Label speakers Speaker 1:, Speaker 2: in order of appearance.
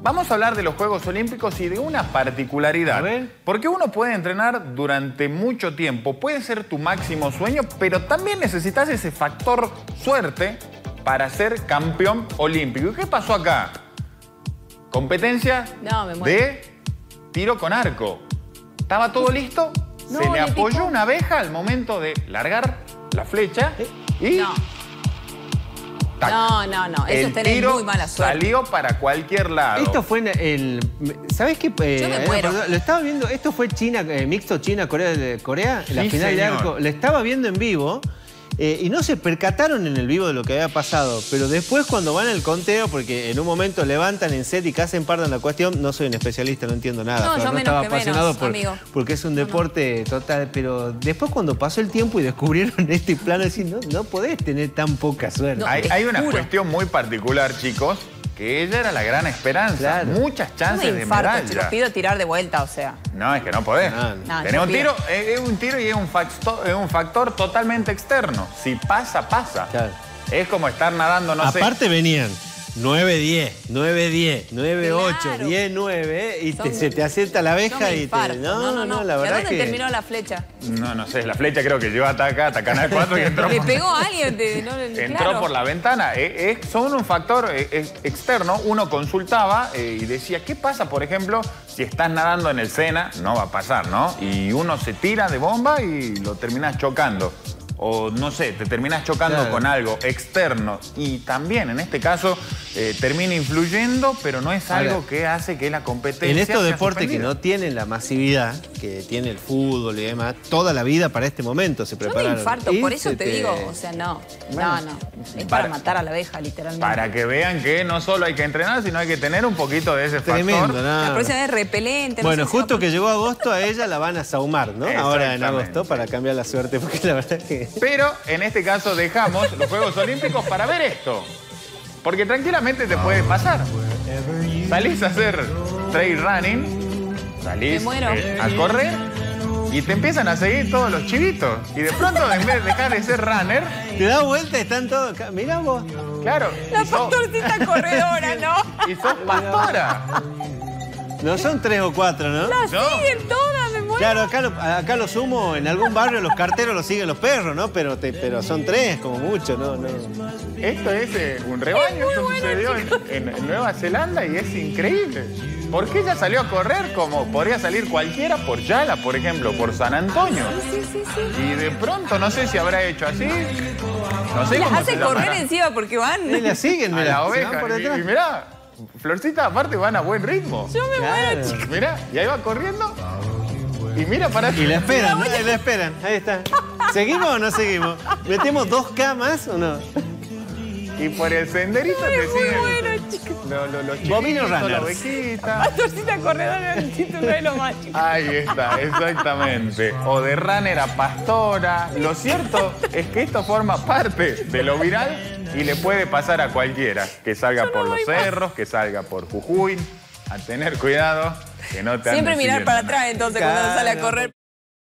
Speaker 1: Vamos a hablar de los Juegos Olímpicos y de una particularidad. Porque uno puede entrenar durante mucho tiempo, puede ser tu máximo sueño, pero también necesitas ese factor suerte para ser campeón olímpico. ¿Y qué pasó acá? Competencia de tiro con arco. ¿Estaba todo listo? Se le apoyó una abeja al momento de largar la flecha y...
Speaker 2: No, eso tenés muy mala suerte.
Speaker 1: Salió para cualquier lado.
Speaker 3: Esto fue en el... ¿Sabés qué?
Speaker 2: Yo me muero.
Speaker 3: Lo estaba viendo, esto fue China, mixto China-Corea, la final de arco. Lo estaba viendo en vivo y no se percataron en el vivo de lo que había pasado. Pero después cuando van al conteo, porque en un momento levantan en set y casi empardan la cuestión, no soy un especialista, no entiendo nada.
Speaker 2: No,
Speaker 3: pero
Speaker 2: yo
Speaker 3: no
Speaker 2: menos
Speaker 3: estaba
Speaker 2: que
Speaker 3: apasionado
Speaker 2: menos,
Speaker 3: porque es un deporte total. Pero después cuando pasó el tiempo y descubrieron este plano, decir, no podés tener tan poca suerte.
Speaker 1: Hay una cuestión muy particular, chicos, que ella era la gran esperanza. Claro. Muchas chances de medalla.
Speaker 2: Te lo pido tirar de vuelta, o sea.
Speaker 1: No, es que no podés. Tenés un tiro, es un tiro y es un factor totalmente externo. Si pasa, pasa. Claro. Es como estar nadando, no sé.
Speaker 3: Aparte venían 9-10, 9-10, 9-8, 10-9 y se te acerca la abeja y te...
Speaker 2: No,
Speaker 3: la verdad
Speaker 2: ¿dónde terminó la flecha?
Speaker 1: No sé, la flecha creo que llegó hasta acá, hasta Canal 4 y entró...
Speaker 2: ¿Le pegó a alguien?
Speaker 1: Entró por la ventana. Son un factor externo. Uno consultaba y decía, ¿qué pasa, por ejemplo, si estás nadando en el Sena? No va a pasar, ¿no? Y uno se tira de bomba y lo terminas chocando. O no sé, te terminas chocando con algo externo y también en este caso termina influyendo, pero no es algo que hace que la competencia
Speaker 3: en estos
Speaker 1: sea
Speaker 3: deportes
Speaker 1: suspendida.
Speaker 3: Que no tienen la masividad que tiene el fútbol y demás, toda la vida para este momento se prepararon.
Speaker 2: Yo me infarto, por eso te digo, o sea, no. Es para matar a la abeja, literalmente.
Speaker 1: Para que vean que no solo hay que entrenar, sino hay que tener un poquito de ese
Speaker 3: factor.
Speaker 2: La próxima vez repelente.
Speaker 3: Bueno, justo que llegó agosto, a ella la van a saumar, ¿no? Ahora en agosto, para cambiar la suerte, porque la verdad es que...
Speaker 1: Pero en este caso dejamos los Juegos Olímpicos para ver esto. Porque tranquilamente te puede pasar. Salís a hacer trail running, salís a correr y te empiezan a seguir todos los chivitos. Y de pronto, en vez de dejar de ser runner...
Speaker 3: Te das vuelta y están todos... Mirá vos.
Speaker 1: Claro.
Speaker 2: La pastorcita corredora, ¿no?
Speaker 1: Y sos pastora.
Speaker 3: No son 3 o 4, ¿no?
Speaker 2: La siguen todas, me muero.
Speaker 3: Claro, acá lo sumo, en algún barrio los carteros los siguen los perros, ¿no? Pero son 3, como mucho, ¿no?
Speaker 1: Esto es un rebaño, esto sucedió en Nueva Zelanda y es increíble. Porque ella salió a correr como podría salir cualquiera por Yala, por ejemplo, por San Antonio.
Speaker 2: Sí.
Speaker 1: Y de pronto, no sé si habrá hecho así. No sé
Speaker 2: las
Speaker 1: cómo
Speaker 2: hace correr encima porque van...
Speaker 3: Y la siguen,
Speaker 1: a la oveja. Y mirá, Florcita, aparte van a buen ritmo.
Speaker 2: Yo me muero, chicos.
Speaker 1: Mirá, y ahí va corriendo. Y mira para...
Speaker 3: Y la esperan, ¿no? La esperan. Ahí está. ¿Seguimos o no seguimos? ¿Metemos 2K más o no?
Speaker 1: Y por el senderito te siguen...
Speaker 2: Bueno, chicos.
Speaker 1: Los
Speaker 3: Bovino
Speaker 1: la
Speaker 3: runners.
Speaker 1: ovejita.
Speaker 2: Pastorcita corredora, el título de lo más, chicos.
Speaker 1: Ahí está, exactamente. O de runner a pastora. Lo cierto es que esto forma parte de lo viral y le puede pasar a cualquiera. Que salga por los cerros, que salga por Jujuy. A tener cuidado, que no te
Speaker 2: Siempre
Speaker 1: anden
Speaker 2: mirar
Speaker 1: siguiendo
Speaker 2: para
Speaker 1: nada.
Speaker 2: atrás, entonces, cuando sale a correr.